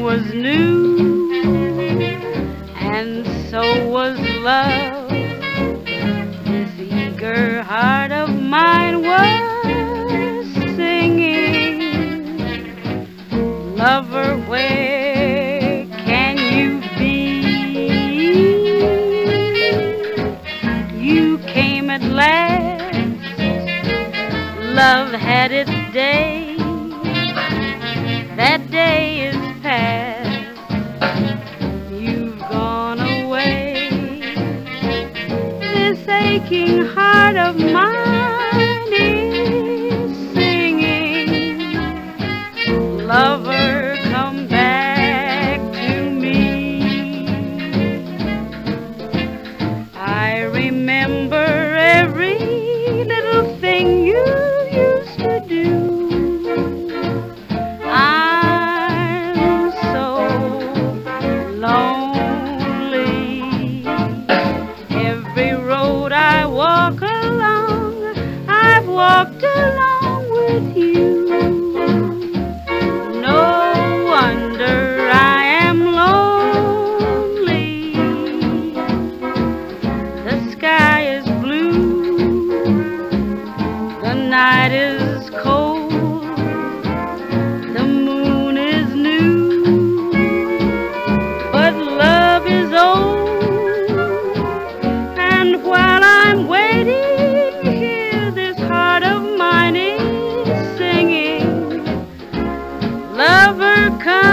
was new, and so was love. This eager heart of mine was singing, lover, where can you be? You came at last, love had its day. That day is past, you've gone away. This aching heart of mine is singing, lover, come back to me. I remember every little thing you used to do. Walked along with you. No wonder I am lonely. The sky is blue, the night is cold, the moon is new, but love is old. And while I'm waiting, lover, come